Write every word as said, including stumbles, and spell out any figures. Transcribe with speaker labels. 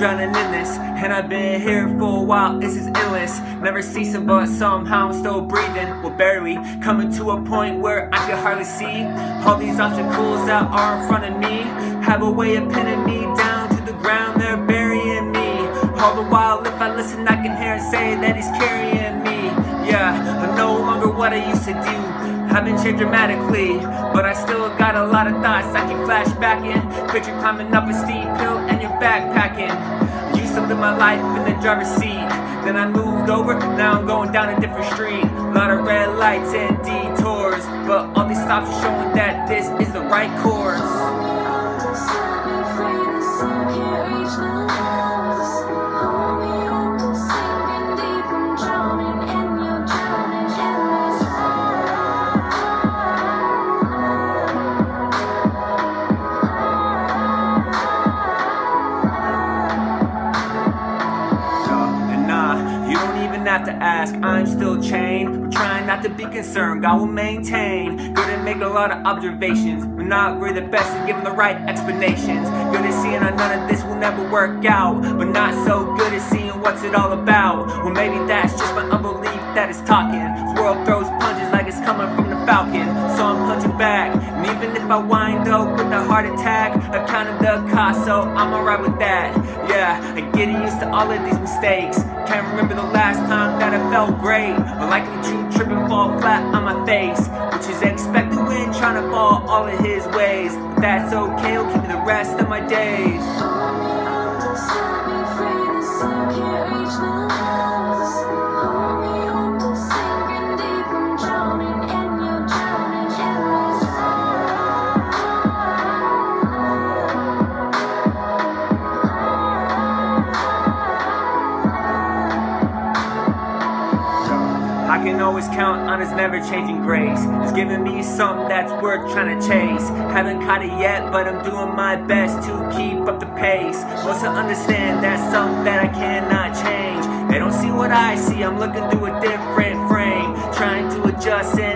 Speaker 1: drowning in this, and I've been here for a while. This is endless, never ceasing, but somehow I'm still breathing. Well, barely coming to a point where I can hardly see all these obstacles that are in front of me. Have a way of pinning me down to the ground, they're burying me. All the while, if I listen, I can hear him say that he's carrying me. Yeah, I'm no longer what I used to do. I've been changed dramatically, but I still got a lot of thoughts I keep flashbacking. Picture climbing up a steep hill and you're backpacking. Used to live my life in the driver's seat, then I moved over, now I'm going down a different street. A lot of red lights and detours, but all these stops are showing that this is the right course. Have to ask, I'm still chained. We're trying not to be concerned, God will maintain. Good at making a lot of observations, but not really the best at giving the right explanations. Good at seeing how none of this will never work out, but not so good at seeing what's it all about. Well, maybe that's just my unbelief that it's talking. This world throws punches like it's coming from the Falcon, so I'm punching back. And even if I wind up with a heart attack, I counted the cost, so I'm alright with that. Yeah, I'm getting used to all of these mistakes. Can't remember the last time that I felt great, but likely to trip and fall flat on my face, which is expected when trying to fall all of his ways. But that's okay, he'll keep me the rest of my days. I can always count on his never-changing grace. It's giving me something that's worth trying to chase. Haven't caught it yet, but I'm doing my best to keep up the pace. Most to understand that's something that I cannot change. They don't see what I see, I'm looking through a different frame, trying to adjust and